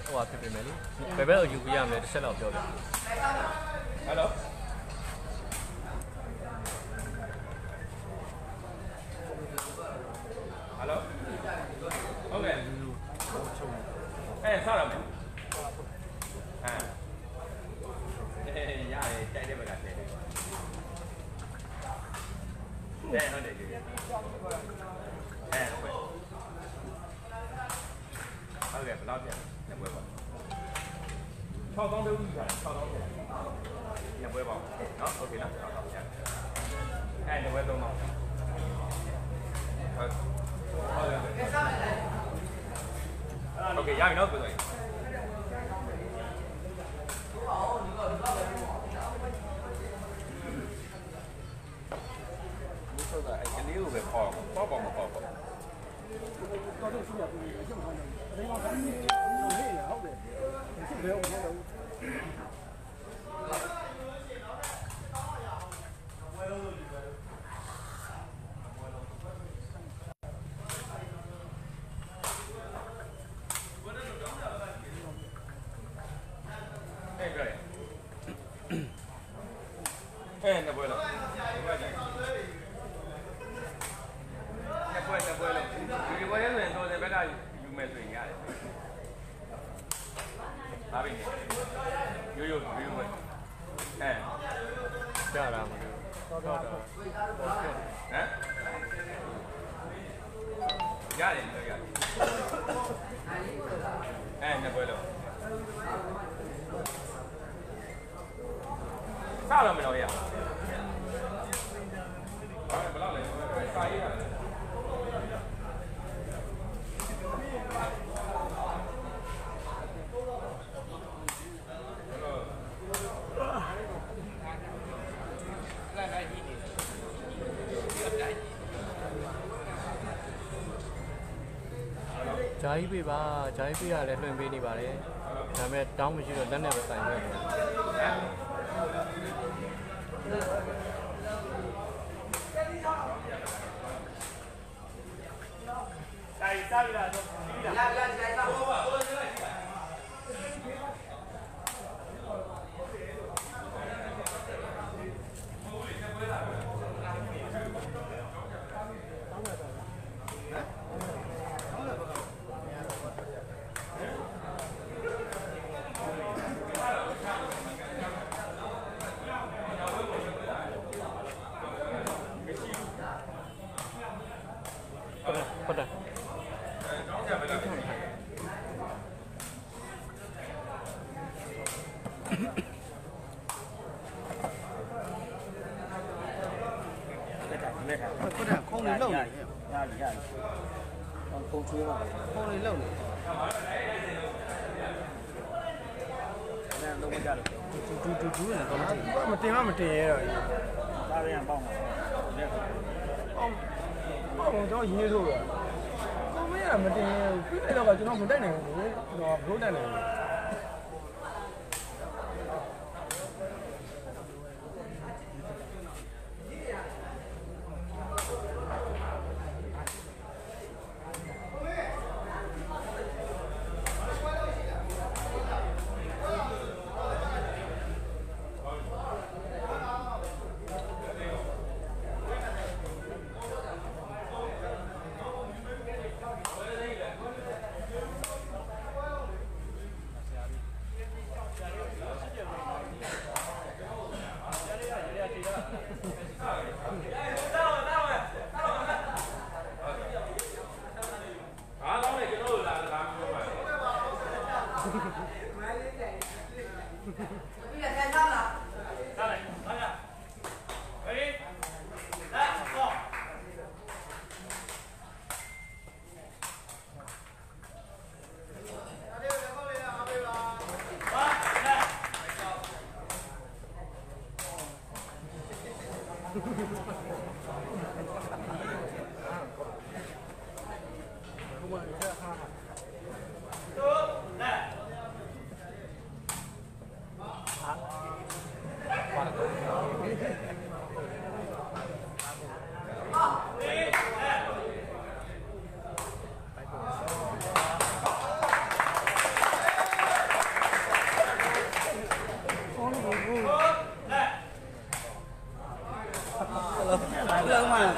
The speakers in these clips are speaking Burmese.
ဟိုဟာဖြစ်ပြင်မယ်လေဘယ်ဘက်ကိုယူပြရမလဲတစ်ချက်တော့ပြောပြ Hello Hello ဟုတ်ကဲ့ဆောက်ရမယ်ရတယ်တိုက်တဲ့ဘက်ကတိုက်တယ်ဟုတ်တယ်ဟုတ်တယ်ဟုတ်ကဲ့ဘယ်လောက်ပြန်ညပွဲပါ6000တဦးပြန်6000ပြန်ညပွဲပါနော်โอเคနော်6000ပြန်ညပွဲ3000ဟုတ်โอเคရပြီနော်ပြောလိုက်ဆိုတော့အဲ့ကလေးကိုပဲပေါ့ပေါ့မပေါ့ပေါ့တော့ရှိရပြီအကျုံးခံတယ်ဒါမှမဟုတ်ဘူးဟုတ်တယ်ဘယ်အောင်လဲနေပွဲလို့ဒီပွဲရဲဆိုရင်တော်တယ်ဘက်ကယူမယ်ဆိုရင်ရတယ်ဒါပဲရိုးရိုးပွဲကြာတာမလို့တော့ဟမ်ရတယ်လို့ရတယ်နေပွဲလို့စားလို့မလို့ရဘယ်လောက်လဲစာရေးရတယ်ဂျာကြီးပေးပါဂျာကြီးပေးရတယ်လွှင့်ပေးနေပါတယ်ဒါပေမဲ့တောင်းမရှိတော့လက်နဲ့ပဲတိုင်နေတယ်စားရတာတော့ပြီးတာရစားဟိုပါဟိုလိုက်ကြည့်ပါဟုတ်တယ်ခုံးလေးလုံနေရတယ်ခုံးချွေးပါခုံးလေးလုံနေအဲ့လုံးမကြလို့တူနေတော့မတင်မတင်ရတော့ဒါရန်ပေါက်မှာပေါက်တော့ရင်းဆိုတော့ကိုမရမတင်ဘူးပြည့်တော့ကကျွန်တော်မတိုက်နိုင်ဘူးကျွန်တော်ဘလို့တိုက်နိုင်ဘူး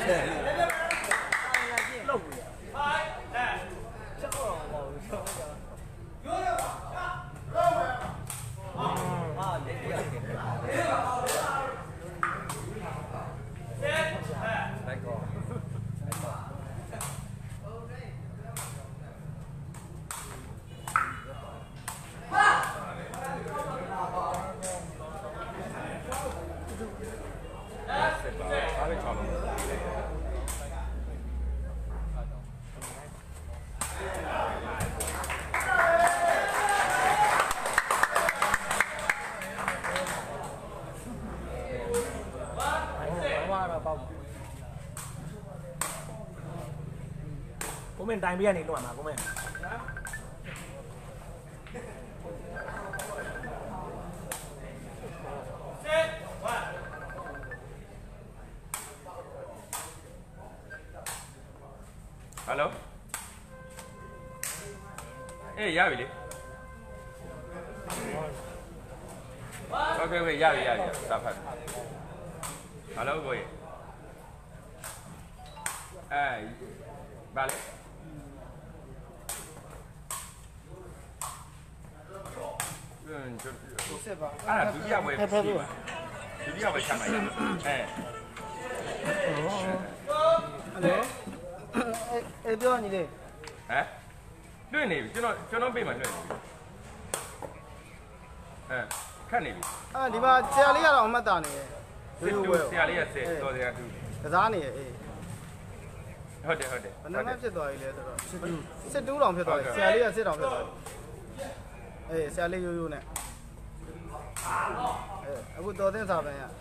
လောက်ပြီချက်တော့မဟုတ်ဘူးချက်တော့လက်ရခဲ့တယ်လိုက်ကောကိုမင်းတိုင်ပေးရနေလို့မှာကိုမင်းဟယ်လိုအေးရပြီလေโอเคရပြီစာဖတ်ဟယ်လိုကိုကြီးဘာလဲစစ်ပါအဲ့ဒါဒုတိယဝယ်ဒုတိယဝယ်ချမ်းလိုက်အဲ့ပြောညီလေးလွှင့်နေပြီကျွန်တော်ပြေးမှာလွှင့်နေပြီခတ်နေပြီဒီမှာဆရာလေးကတော့အမှတ်တာနေတယ်ဆရာလေးကစစ်တော်ဆရာသူကစားနေရဲ့ဟုတ်တယ်ဘယ်နှမဖြစ်သွားပြီလဲဆိုတော့စစ်တူးတောင်ဖြစ်သွားတယ်ဆရာလေးကစစ်တောင်ဖြစ်သွားတယ်ဆရာလေးရိုးရိုးနဲ့အခုတော်သိန်းစာပန်ရ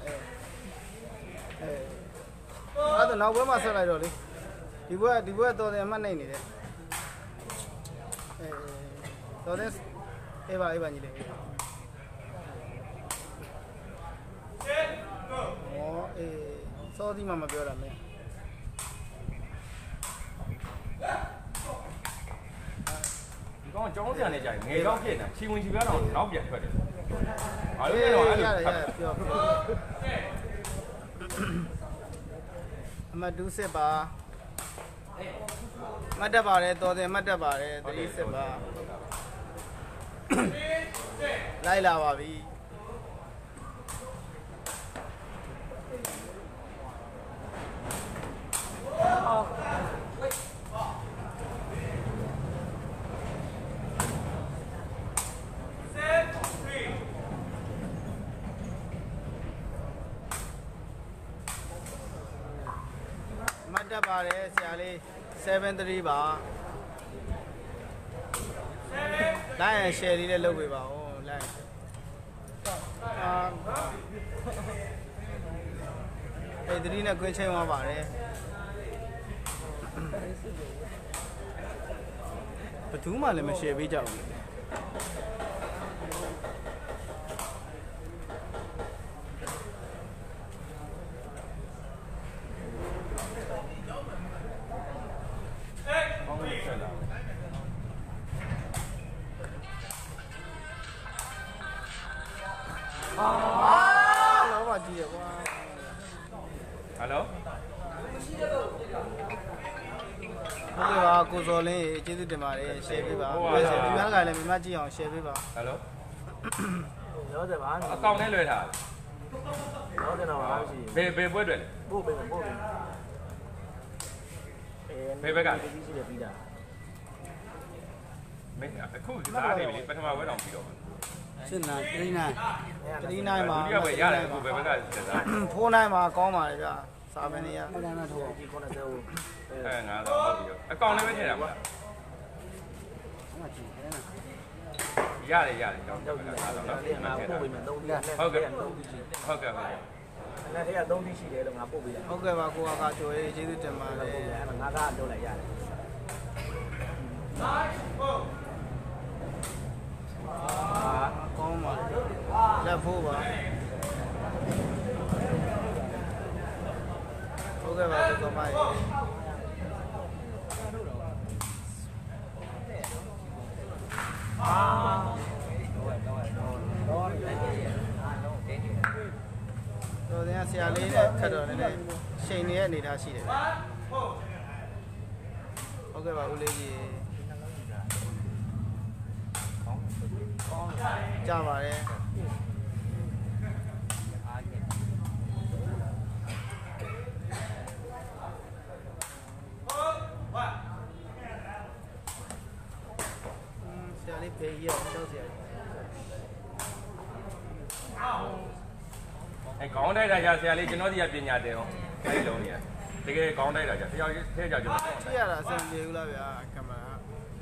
အဲ့ဒါနောက်ဘက်မှာဆက်လိုက်တော့လေဒီဘက်တော်သိန်းအမှတ်နိုင်နေတယ်တော်သိန်းအေးပါညီလေးစောဒီမှမပြောတာမင်းဒီကောင်ကျောင်းဆရာနဲ့ကြာငယ်ကောင်းဖြစ်နေတာချီဝင်ချီပြတော့နောက်ပြန်ထွက်တယ်ဘာလို့လဲတော့အဲ့လိုပြောအမတူးစစ်ပါမတ်တက်ပါတယ်တော်တယ်မတ်တက်ပါတယ်သတိစစ်ပါလိုက်လာပါပြီမတ်တက်ပါတယ်ဆရာလေး73ပါလိုက်ရ share လေးလည်းလုပ်ပေးပါဦးလိုက်သတိနဲ့ကွင်းချင်းသွားပါတယ်ဘယ်သူမှလည်းမ share ပေးကြဘူးလောပါကြည့်ရကွာဟယ်လိုဟုတ်ကဲ့ပါကိုစော်လင်းကျေးဇူးတင်ပါတယ် share ပေးပါဒီမှာကလည်းမြမကြည့်အောင် share ပေးပါဟယ်လိုရောတယ်ပါအကောင့်နဲ့လွှဲထားရောတယ်တော့အားရှိဘယ်ပွဲတွေလဲပို့ပေးဘယ်ဘက်ကပြီးရှိတယ်ပြီးတာမင်းအခုစားနေပြီလေပထမပွဲတော်ပြီးတော့စစ်နာ39မှာဒုတိယပွဲရတယ်အခုဘယ်ဘက်ကစား 49မှာကောင်းပါလေဗျာစာမင်းနေရအဲ့ဒါနဲ့ထောက်ကြည့်90ဟုတ်ငါတော့ဟုတ်ပြီအကောင့်လည်းပဲထည့်တာပါရတယ်ကြောင်းကြောက်ကြတာတော့နော်ငါပို့ပေးမယ်3ပြီးဟုတ်ကဲ့အဲ့ဒါ3ပြီးရှိတယ်လို့ငါပို့ပေးလိုက်ဟုတ်ကဲ့ပါကိုကကျော်ရေးကျေးဇူးတင်ပါတယ်အဲ့ဒါငါကလုပ်လိုက်ရတယ်ကောင်းပါလက်ဖို့ပါဟုတ်ကဲ့ပါကောင်းပါတော့ဆရာလေးနဲ့ခက်တော့နည်းနည်းရှိန်နေတဲ့အနေထားရှိတယ်ဟုတ်ကဲ့ပါဦးလေးကြီးကြပါတယ်ဆရာလေးပေးရအောင်ဆရာခေါင်းတိုက်တာကြာဆရာလေးကျွန်တော်ဒီကပညာတယ်ဟောအဲ့လုံးကြီးတကယ်ခေါင်းတိုက်တာကြာဆရာကြီးထဲကြကျွန်တော်ကြည့်ရတာအဆင်ပြေဘူးလားဗျာကင်မရာ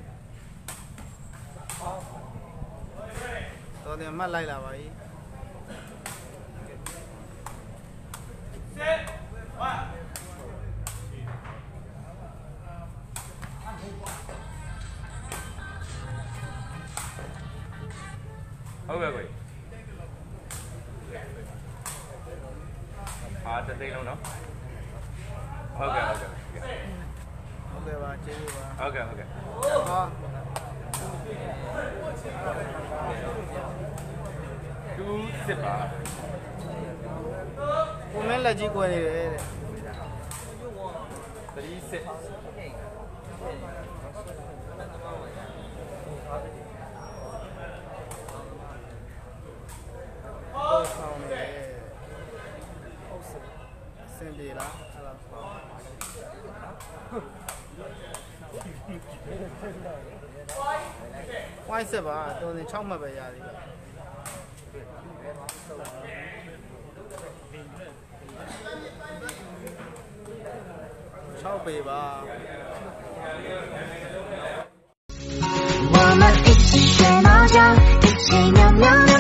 တော်တယ်မှတ်လိုက်လာပါပြီဟုတ်ကဲ့ကိုအားတသိန်းလုံးနော်ဟုတ်ကဲ့ဟုတ်ကဲ့ပါကျေးဇူးပါဟုတ်ကဲ့ဟုတ်ကဲ့ဟာ 2စစ်ပါကိုမင်းလက်ကြီးကွယ်နေတယ်တဲ့ 3စစ်ဆောင်နေစင်ပြေလားအဲ့ဒါဝိုင်းစစ်ပါတော်နေ6မှတ်ပဲရသေးတယ်6ပေပါ我们一起学猫叫，一起喵喵喵。